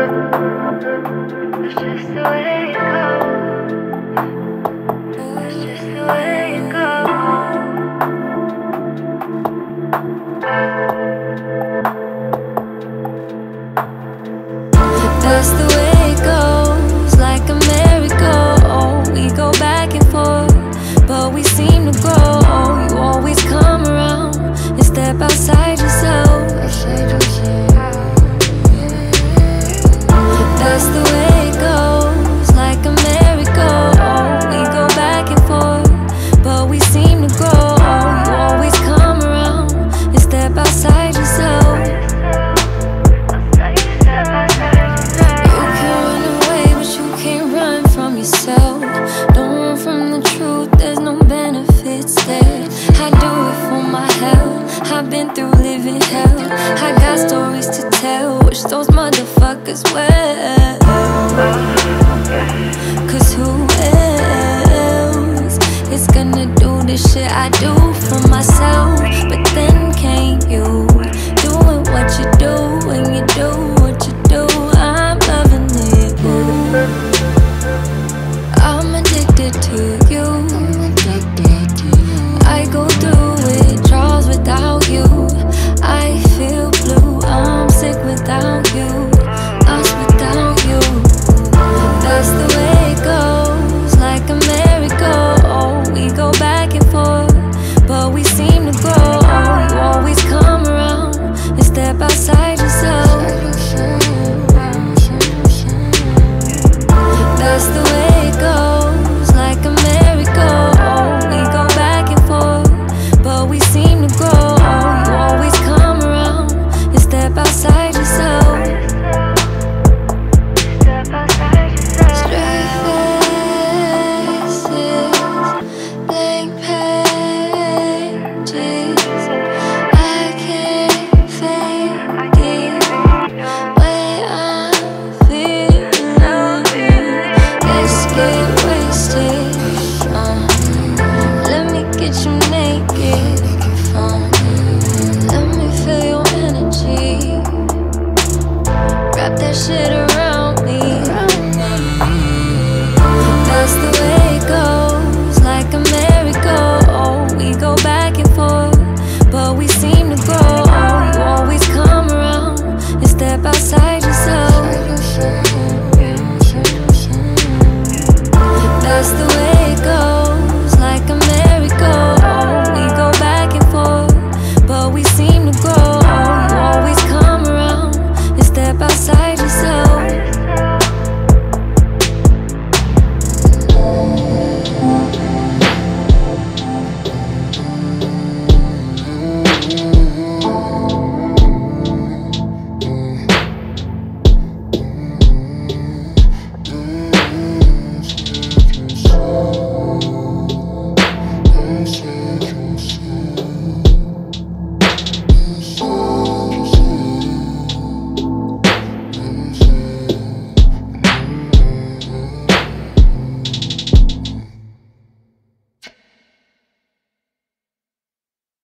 It's just the way it goes. It's just the way it goes. That's the way it goes, like a merry-go. We go back and forth, but we seem to grow. You always come around and step outside yourself. That's the way it goes, like a merry-go. We go back and forth, but we seem to grow. You always come around and step outside yourself. You can run away, but you can't run from yourself. Don't run from the truth, there's no benefits there. I do it for my health, I've been through living hell. I got stories to tell, wish those motherfuckers well. Cause who else is gonna do the shit I do for myself? But then can't you doing what you do when you do what you do? I'm loving it, ooh. I'm addicted to you. I go through withdrawals without you. I feel blue, I'm sick without you. Lost without you. That's the way it goes, like a merry-go. We go back and forth, but we seem to grow. You always come around and step outside yourself. That's the way it goes, like a merry-go. We go back and forth, but we seem to grow. You always come around and step outside yourself. Get you naked, let me feel your energy. Wrap that shit around.